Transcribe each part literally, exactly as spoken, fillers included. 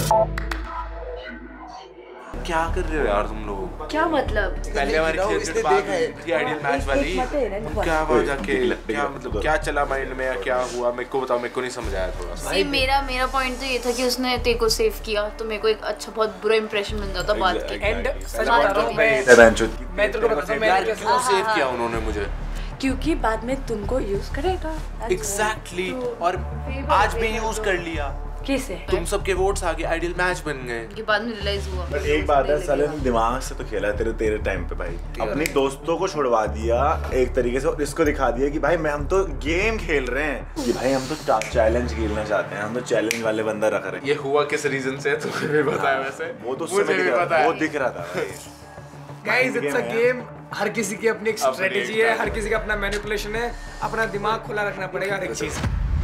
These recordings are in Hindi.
क्या कर रहे हो यार तुम लोग? क्या मतलब? पहले हमारी खेल थी आइडियल मैच वाली, क्या वहाँ जाके क्या मतलब क्या चला माइंड में या क्या हुआ मेरे को बताओ, मेरे को नहीं समझ आया थोड़ा सा। See, मेरा मेरा पॉइंट तो ये था कि उसने तेरे को सेव किया तो मेरे को एक अच्छा बहुत बुरा इंप्रेशन बन जाता बाद के। एंड सच बात बता रहा हूँ के मैं मैं तेरे को बताता हूँ मैंने कैसे क्यों सेव किया उन्होंने मुझे? क्योंकि बाद में तुमको यूज करेगा। एग्जैक्टली, और आज भी यूज कर लिया। किसे? तुम सबके वोट्स आगे आइडियल मैच बन गए। ये बाद में रियलाइज हुआ। बट एक बात है साले ने दिमाग से तो खेला तेरे तेरे टाइम पे भाई, अपने दोस्तों को छुड़वा दिया एक तरीके से और इसको दिखा दिया कि भाई मैं हम तो गेम खेल रहे हैं, कि भाई हम तो चैलेंज खेलना चाहते हैं, हम तो चैलेंज वाले बंदा रख रहे हैं। ये हुआ किस रीजन से तुम्हें भी पता है? वैसे वो तो मुझे भी पता है, वो दिख रहा था भाई। गाइस इट्स अ गेम, हर किसी की अपनी एक स्ट्रेटजी है, हर किसी का अपना मैनिपुलेशन है, अपना दिमाग खुला रखना पड़ेगा हर एक चीज।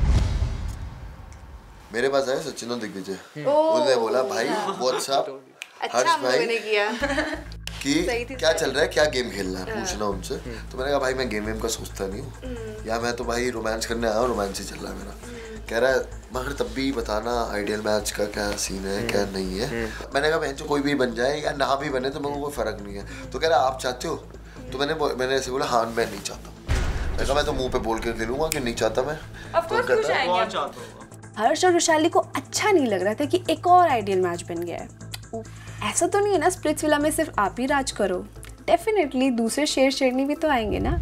मेरे पास आया सचिन और दिग्विजय, उन्होंने बोला भाई व्हाट्सएप हर्ष भाई ने किया कि क्या चल रहा है, क्या गेम खेलना है, पूछना उनसे। तो मैंने कहा भाई मैं गेम वेम का सोचता नहीं हूँ, या मैं तो भाई रोमांस करने आया हूँ, रोमांस ही चल रहा है मेरा। कह रहा है मगर तब भी बताना आइडियल मैच का क्या सीन है क्या नहीं है। मैंने कहा बहन कोई भी बन जाए या ना भी बने तो मेरे को कोई फर्क नहीं है। तो कह रहा आप चाहते हो? तो मैंने मैंने ऐसे बोला हाँ मैं नहीं चाहता। मैंने कहा मैं तो मुँह पे बोल के खेलूंगा कि नहीं चाहता मैं। हर्ष और वैशाली को अच्छा नहीं लग रहा था कि एक और आइडियल मैच बन गया है। ऐसा तो नहीं है ना स्प्लिट्सविला में सिर्फ आप ही राज करो, डेफिनेटली दूसरे शेर शेरनी भी तो आएंगे ना।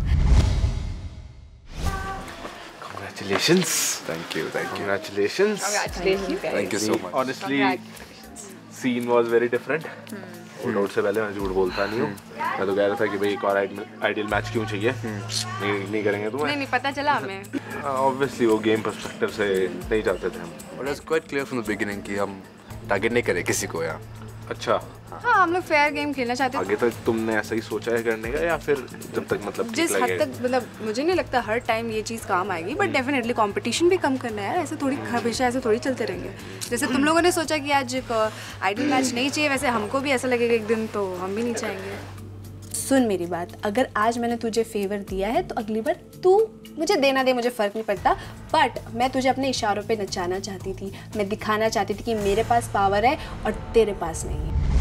Congratulations. Thank you. Thank you. Congratulations. Congratulations. Thank you so much. Honestly, scene was very different. Vote से पहले मैं झूठ बोलता नहीं हूँ। मैं तो कह रहा था कि भाई एक और आइडियल मैच क्यों चाहिए, नहीं नहीं करेंगे तुम्हें। नहीं नहीं पता चला हमें। Obviously वो गेम पर्सपेक्टिव से नहीं चाहते थे हम। But it's quite clear from the beginning कि हम टारगेट नहीं करें किसी को यार। अच्छा हाँ हम लोग फेयर गेम खेलना चाहते थे। आगे तक तुमने ऐसा ही सोचा है करने का या फिर जब तक मतलब जिस हद तक मतलब मुझे नहीं लगता हर टाइम ये चीज़ काम आएगी, बट डेफिनेटली कंपटीशन भी कम करना है। ऐसे थोड़ी हमेशा ऐसे थोड़ी चलते रहेंगे। जैसे तुम लोगों ने सोचा कि आज आइडियल मैच नहीं चाहिए, वैसे हमको भी ऐसा लगेगा एक दिन तो हम भी नहीं चाहेंगे। सुन मेरी बात, अगर आज मैंने तुझे फेवर दिया है तो अगली बार तू मुझे देना दे, मुझे फ़र्क नहीं पड़ता। बट मैं तुझे अपने इशारों पे नचाना चाहती थी, मैं दिखाना चाहती थी कि मेरे पास पावर है और तेरे पास नहीं है।